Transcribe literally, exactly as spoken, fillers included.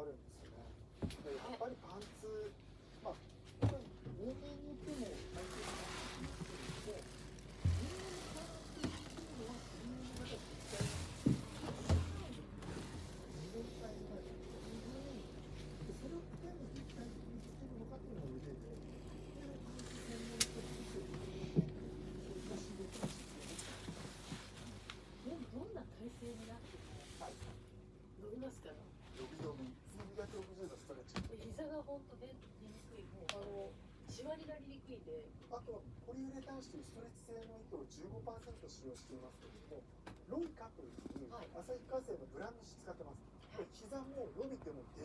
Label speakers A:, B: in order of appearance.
A: るんですよね。でやっぱりパンツ、まあこれ人間によっても体型が違うんですけども、人間の体っていうのは人間の中で絶対二分体になるっていうで、それをいかに立体的につけるのかっていうのが腕で、でパンツ専門の人っていうのはそういった刺激が必要です。
B: でもどんな体勢になっても
A: はい。
B: 伸びますから。
A: 伸び伸び、さんびゃくろくじゅうどストレッチ。
B: で膝が本当出にくい、もうあのシワになりにくいんで。
A: あとはポリウレタン紙というストレッチ製の糸を じゅうごパーセント 使用していますけれども、ロイカという、
B: はい、
A: 旭化成のブランド紙使ってます。これ膝も伸びても